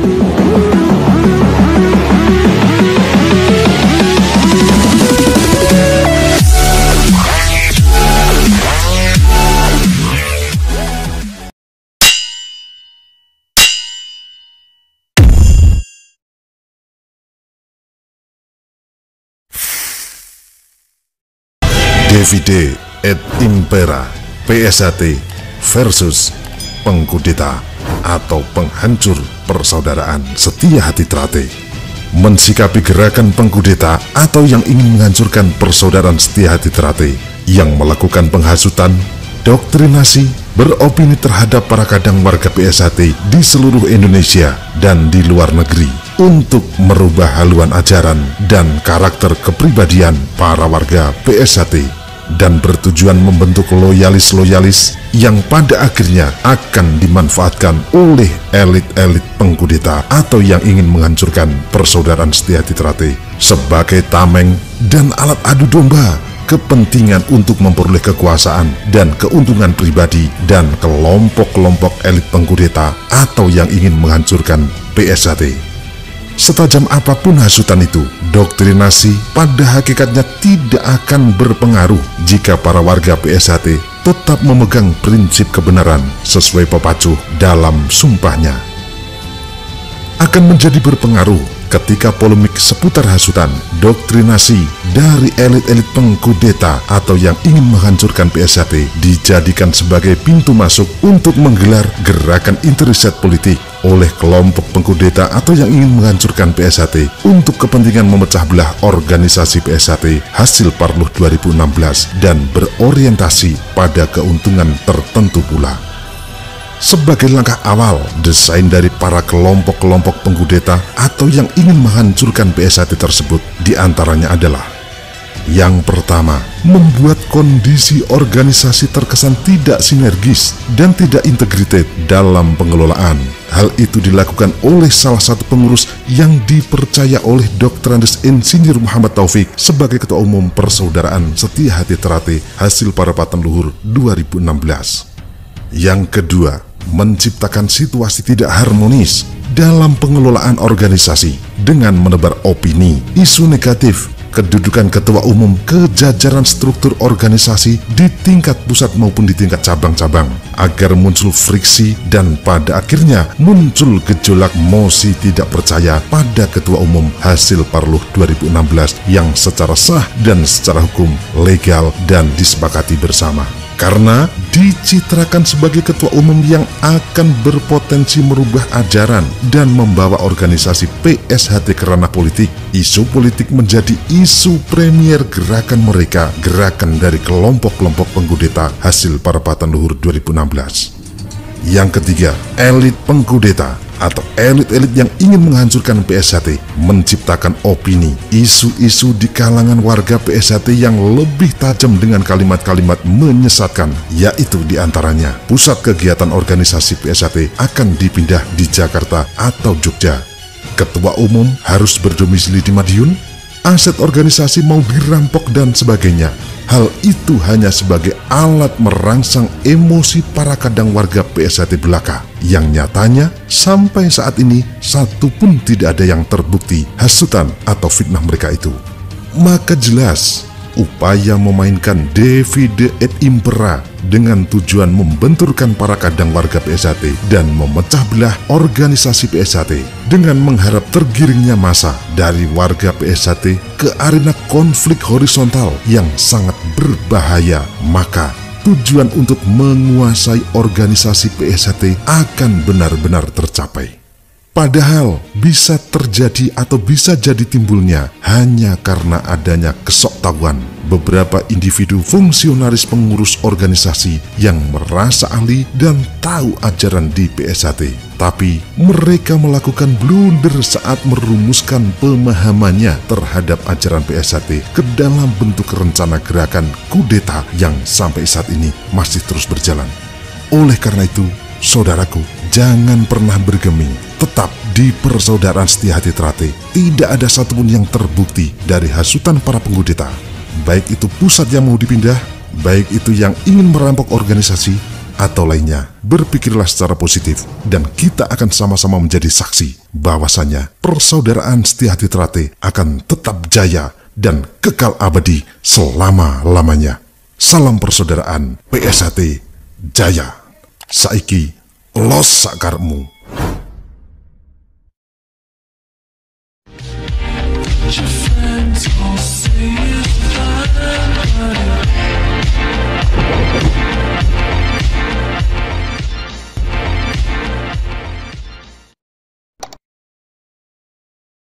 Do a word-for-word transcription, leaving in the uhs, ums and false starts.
Divide et Impera P S H T versus pengkudeta atau penghancur persaudaraan Setia Hati Trate. Mensikapi gerakan pengkudeta atau yang ingin menghancurkan persaudaraan Setia Hati Trate yang melakukan penghasutan, doktrinasi, beropini terhadap para kadang warga P S H T di seluruh Indonesia dan di luar negeri untuk merubah haluan ajaran dan karakter kepribadian para warga P S H T dan bertujuan membentuk loyalis-loyalis yang pada akhirnya akan dimanfaatkan oleh elit-elit pengkudeta atau yang ingin menghancurkan persaudaraan Setia Hati Trate sebagai tameng dan alat adu domba kepentingan untuk memperoleh kekuasaan dan keuntungan pribadi dan kelompok-kelompok elit pengkudeta atau yang ingin menghancurkan P S H T. Setajam apapun hasutan itu, doktrinasi pada hakikatnya tidak akan berpengaruh jika para warga P S H T tetap memegang prinsip kebenaran sesuai pepacuh dalam sumpahnya. Akan menjadi berpengaruh ketika polemik seputar hasutan doktrinasi dari elit-elit pengkudeta atau yang ingin menghancurkan P S H T dijadikan sebagai pintu masuk untuk menggelar gerakan intriset politik oleh kelompok pengkudeta atau yang ingin menghancurkan P S H T untuk kepentingan memecah belah organisasi P S H T hasil Parluh dua ribu enam belas dan berorientasi pada keuntungan tertentu pula. Sebagai langkah awal, desain dari para kelompok-kelompok pengkudeta atau yang ingin menghancurkan P S H T tersebut diantaranya adalah: yang pertama, membuat kondisi organisasi terkesan tidak sinergis dan tidak integritet dalam pengelolaan. Hal itu dilakukan oleh salah satu pengurus yang dipercaya oleh Doktor Andes Insinyur Muhammad Taufik sebagai Ketua Umum Persaudaraan Setia Hati Trate hasil Parapatan Luhur dua ribu enam belas. Yang kedua, menciptakan situasi tidak harmonis dalam pengelolaan organisasi dengan menebar opini, isu negatif, kedudukan ketua umum ke jajaran struktur organisasi di tingkat pusat maupun di tingkat cabang-cabang, agar muncul friksi dan pada akhirnya muncul gejolak mosi tidak percaya pada ketua umum hasil Parluh dua ribu enam belas yang secara sah dan secara hukum legal dan disepakati bersama. Karena dicitrakan sebagai ketua umum yang akan berpotensi merubah ajaran dan membawa organisasi P S H T ke ranah politik, isu politik menjadi isu premier gerakan mereka, gerakan dari kelompok-kelompok pengkudeta hasil Parapatan Luhur dua ribu enam belas. Yang ketiga, elit pengkudeta atau elit-elit yang ingin menghancurkan P S H T menciptakan opini, isu-isu di kalangan warga P S H T yang lebih tajam dengan kalimat-kalimat menyesatkan, yaitu diantaranya pusat kegiatan organisasi P S H T akan dipindah di Jakarta atau Jogja, ketua umum harus berdomisili di Madiun, aset organisasi mau dirampok dan sebagainya. Hal itu hanya sebagai alat merangsang emosi para kadang warga P S H T belaka, yang nyatanya sampai saat ini satu pun tidak ada yang terbukti hasutan atau fitnah mereka itu. Maka jelas upaya memainkan divide et impera dengan tujuan membenturkan para kadang warga P S H T dan memecah belah organisasi P S H T dengan mengharap tergiringnya massa dari warga P S H T ke arena konflik horizontal yang sangat berbahaya. Maka tujuan untuk menguasai organisasi P S H T akan benar-benar tercapai. Padahal bisa terjadi atau bisa jadi timbulnya hanya karena adanya kesoktahuan beberapa individu fungsionaris pengurus organisasi yang merasa ahli dan tahu ajaran di P S H T. Tapi mereka melakukan blunder saat merumuskan pemahamannya terhadap ajaran P S H T ke dalam bentuk rencana gerakan kudeta yang sampai saat ini masih terus berjalan. Oleh karena itu, saudaraku, jangan pernah bergeming. Tetap di Persaudaraan Setia Hati Trate tidak ada satupun yang terbukti dari hasutan para pengkudeta, baik itu pusat yang mau dipindah, baik itu yang ingin merampok organisasi, atau lainnya, berpikirlah secara positif dan kita akan sama-sama menjadi saksi bahwasanya persaudaraan Setia Hati Trate akan tetap jaya dan kekal abadi selama-lamanya. Salam persaudaraan P S H T Jaya. Saiki los sakarmu.